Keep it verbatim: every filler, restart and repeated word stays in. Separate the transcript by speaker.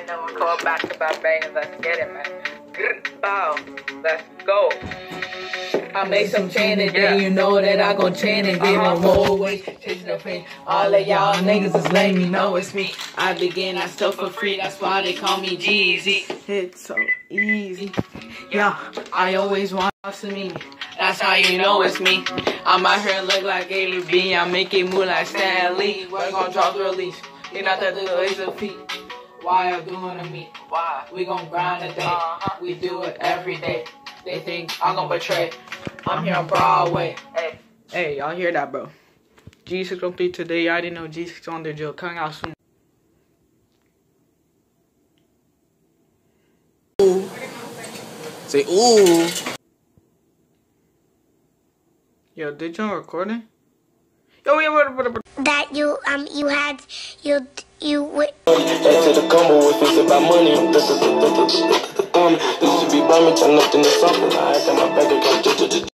Speaker 1: And then we'll go back to back bangers. Let's get it, man. Grr, bow. Let's go. I make some chanting, then you know that I gon' chant and give them more ways. Chasing the pain. All of y'all niggas is lame, you know it's me. I begin that stuff for free, that's why they call me Jeezy. It's so easy. Yeah, I always want to me. That's how you know it's me. I'm out here look like A B. I make it move like Stan Lee. We're gon' drop the release. You not that little laser feet. Why you doing to me? Why? We gon' grind today. Uh-huh. We do it every day. They think I'm gon' betray. I'm here on Broadway. Hey, hey, y'all hear that, bro? Jeezy six one three today. I didn't know Jeezy six on their drill coming out soon. Ooh. Say ooh. Yo, did y'all recording? Yo, yo, what, what, what?
Speaker 2: That you um you had you you wait.
Speaker 3: Back to the combo if it's about money. This is the this should be bumming, turn up in the summer. I got my back again.